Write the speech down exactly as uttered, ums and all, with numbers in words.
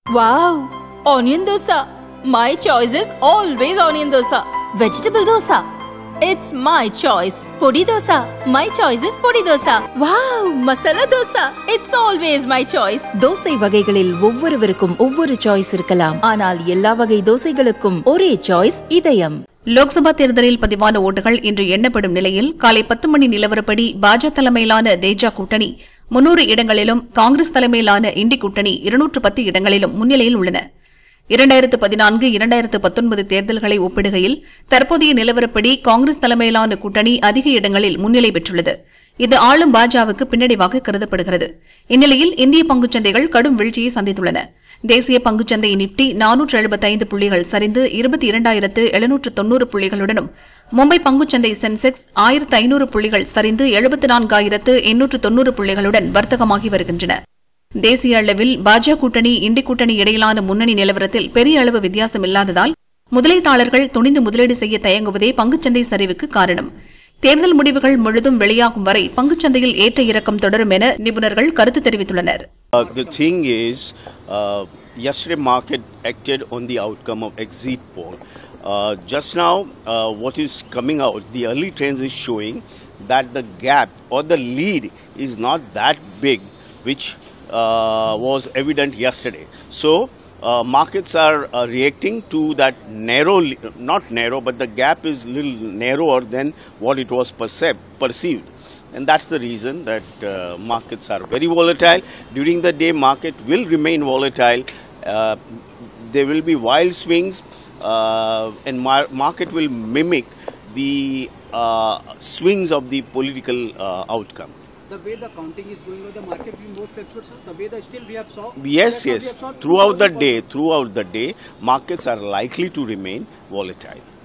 Wow! Onion dosa. My choice is always onion dosa. Vegetable dosa. It's my choice. Podi dosa. My choice is podi dosa. Wow! Masala dosa. It's always my choice. Dosa வகைகளில் ஒவ்வொருவருக்கும் ஒவ்வொரு choice இருக்கலாம். ஆனால் எல்லா வகை தோசைகளுக்கும் ஒரே choice இதயம். லோக்சபா தேர்தலில் பதிவான ஓட்டுகள் இன்று எண்ணப்படும் நிலையில் காலை பத்து மணி நிலவரப்படி பாஜக தலைமையிலான தேஜா கூட்டணி முன்னூறு இடங்களிலும் காங்கிரஸ் தலைமையிலான இண்டி கூட்டணி இருநூற்று பத்து இடங்களிலும் முன்னிலையில் உள்ளன. இரண்டாயிரத்து பதினான்கு இரண்டாயிரத்து பத்தொன்பது தேர்தல்களை ஒப்பிடுகையில் தற்போதைய நிலவரப்படி காங்கிரஸ் தலைமையிலான கூட்டணி அதிக இடங்களில் முன்னிலை பெற்றுள்ளது. இது ஆளும் பாஜகவுக்கு பின்னடைவாக கருதப்படுகிறது. இந்நிலையில் இந்திய பங்குச்சந்தைகள் கடும் வீழ்ச்சியை சந்தித்துள்ளன. தேசிய பங்குச்சந்தை நிப்டி நானூற்று எழுபத்தைந்து புள்ளிகள் சரிந்து இருபத்தி இரண்டாயிரத்து எழுநூற்று தொன்னூறு புள்ளிகளுடனும் மும்பை பங்குச்சந்தை சென்செக்ஸ் ஆயிரத்து ஐநூறு புள்ளிகள் சரிந்து எழுபத்தி நான்காயிரத்து எண்ணூற்று தொன்னூறு புள்ளிகளுடன் வர்த்தகமாகி வருகின்றன. தேசிய அளவில் பாஜக கூட்டணி இண்டி கூட்டணி இடையிலான முன்னணி நிலவரத்தில் பெரிய அளவு வித்தியாசம் இல்லாததால் முதலீட்டாளர்கள் துணிந்து முதலீடு செய்ய தயங்குவதே பங்குச்சந்தை சரிவுக்கு காரணம். தேர்தல் முடிவுகள் முழுதும் வெளியாகும் வரை பங்குச்சந்தையில் ஏற்ற இறக்கம் தொடரும் என நிபுணர்கள் கருத்து தெரிவித்துள்ளனர். Uh, the thing is, uh, yesterday market acted on the outcome of exit poll. Uh, just now, uh, what is coming out, the early trends is showing that the gap or the lead is not that big, which uh, was evident yesterday. So, uh, markets are uh, reacting to that narrow, not narrow, but the gap is little narrower than what it was perceived, perceived. And that's the reason that uh, markets are very volatile. During the day, market will remain volatile. Uh, there will be wild swings, uh, and mar market will mimic the uh, swings of the political uh, outcome. The way the counting is going on, the market will be more flexible, sir. The way the still we have saw. Yes, yes. Throughout the day, throughout the day, markets are likely to remain volatile.